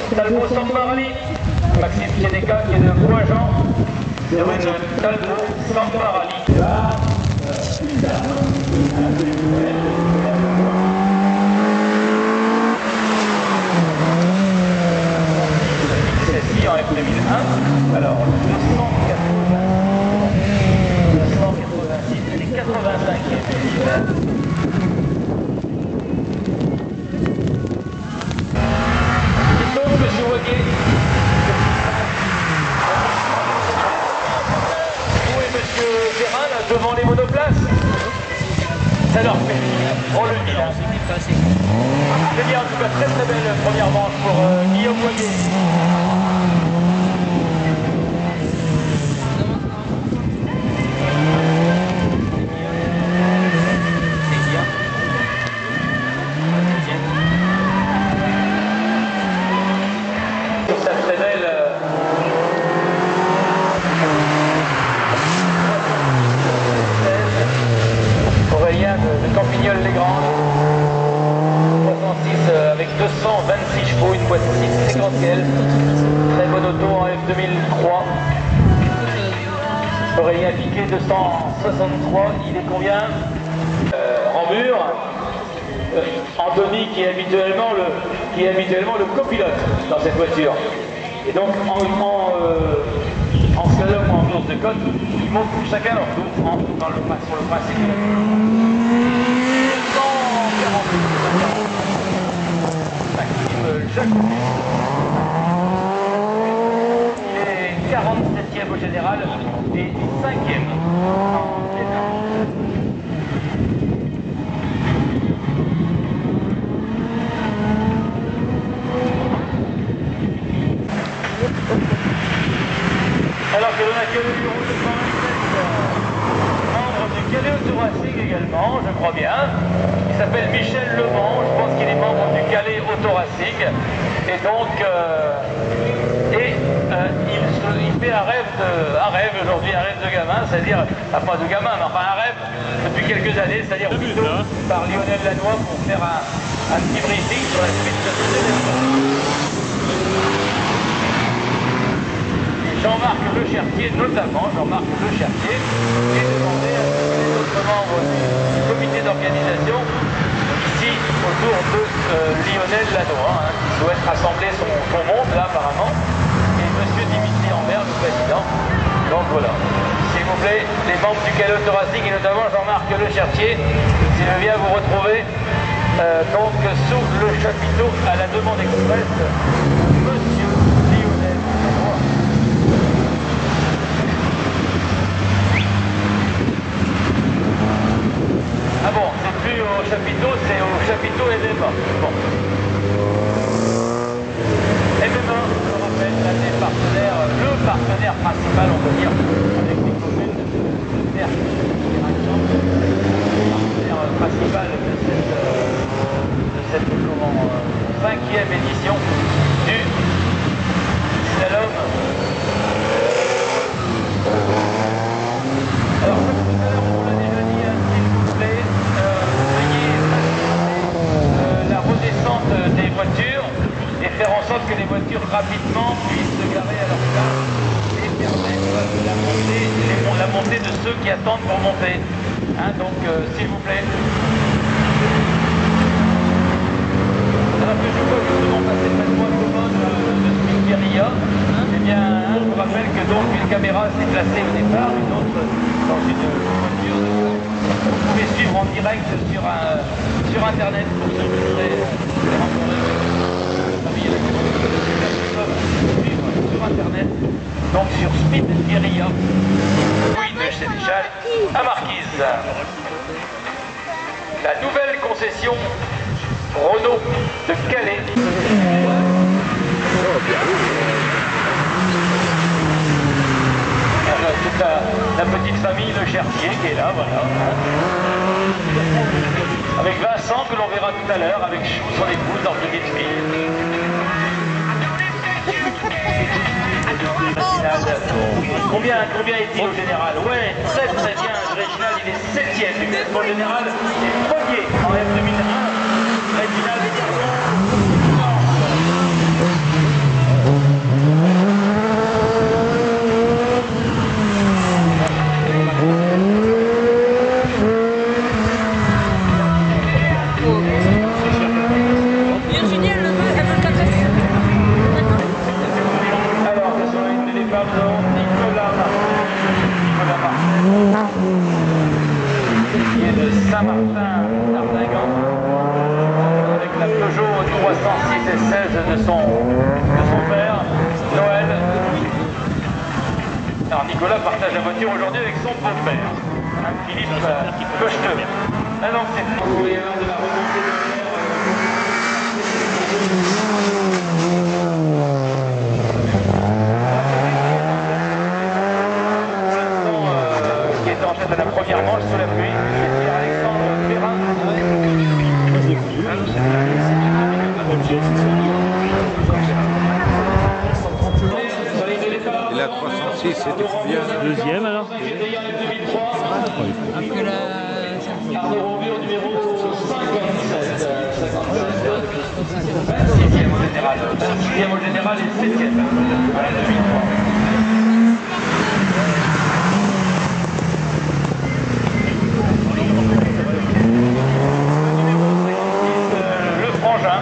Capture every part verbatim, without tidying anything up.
Talbot Sambarali, Maxime Piedeka qui est de Bois-Jean, sur une Talbot Sambarali. Celle-ci en F deux mille un, alors deux cent quatre-vingt-six, elle est quatre-vingt-cinquième. Monsieur Waguet. Où est Monsieur Perrin, là, devant les monoplaces? Ça leur fait on le dit là. C'est bien, en tout cas, très très belle première manche pour euh, Guillaume Waguet. Campignols-les-Grands, soixante-six euh, avec deux cent vingt-six chevaux, une boîte six séquentielle, très bonne auto en F deux mille trois. Aurélien Piquet deux cent soixante-trois, il est combien euh, en mur euh, Anthony qui est habituellement le, qui est habituellement le copilote dans cette voiture. Et donc en, en, euh, en slalom ou en course de côte, ils montent chacun leur tour en, dans le, sur le principe. Il est quarante-septième au général et cinquième en général. Alors que l'on a que le numéro deux cent vingt-sept, membre du Calais Auto Racing également, je crois bien. Il s'appelle Michel Lemont, je pense qu'il est membre du Calais Auto Racing. Et donc, euh, et, euh, il, se, il fait un rêve, de, un rêve aujourd'hui, un rêve de gamin, c'est-à-dire, enfin pas de gamin, mais enfin un rêve depuis quelques années, c'est-à-dire plutôt par Lionel Lanois pour faire un, un petit briefing sur la suite de cet événement. Jean-Marc Lechertier, notamment Jean-Marc Lechertier, est demandé à les autres membres du comité d'organisation ici autour de euh, Lionel Lanois, hein, qui souhaite rassembler son, son monde là apparemment, et Monsieur Dimitri Ambert, le président. Donc voilà, s'il vous plaît, les membres du Calais Auto Racing et notamment Jean-Marc Lechertier, s'il veut bien vous retrouver euh, donc sous le chapiteau à la demande express, Monsieur Lionel Lanois. Ah bon, c'est plus au chapiteau, c'est au chapiteau M M A. Bon. M M A, je le rappelle, l'un des partenaires, le partenaire principal, on peut dire, avec les communes de Terre, par exemple, le partenaire principal de cette, de cette comment, cinquième édition du slalom. Alors, comme tout à l'heure, on l'a déjà dit, hein, s'il vous plaît, euh, veuillez euh, la redescente des voitures et faire en sorte que les voitures rapidement puissent se garer à leur place et permettre la montée, les, la montée de ceux qui attendent pour monter. Hein, donc, euh, s'il vous plaît. Alors que je vois justement passer près de moi le commode de Speed Guerilla, eh bien, hein, je vous rappelle que donc une caméra s'est placée au départ, une autre dans une voiture. Vous pouvez suivre en direct sur, un, sur internet pour ceux qui seraient suivre sur internet, donc sur Speed Guerilla, oui, de Sénéchal à Marquise. La nouvelle concession Renault de Calais. Alors, toute la, la petite famille Lechertier qui est là, voilà. Avec Vincent que l'on verra tout à l'heure, avec Chou, son épouse, leur petite fille. Combien, combien est-il au général? Ouais, très très bien, Réginald, il est septième du classement général et premier en F deux mille un. Réginald est Saint-Martin-Ardingan, avec la Peugeot trois cent six et seize de son, de son père, Noël. Alors Nicolas partage la voiture aujourd'hui avec son beau-père, hein, Philippe euh, Cocheteux. Ah donc c'est de la remontée de l'air. Qui est en tête de la première manche sous la pluie, c'est Pierre-Alexandre Perrin. Et la trois cent six, c'était combien? Deuxième alors. Après la... Sixième au général, sixième au général et septième à la deux mille trois. Le frangin,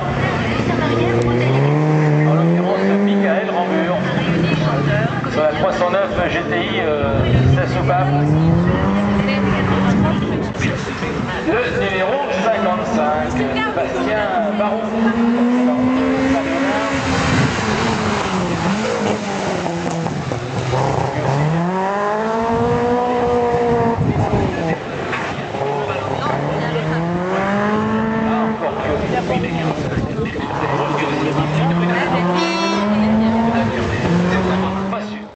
en l'occurrence Michael Rambure, sur la trois cent neuf G T I euh, sa soupape. Le numéro cinquante-cinq, Sébastien Baron. Ah, encore que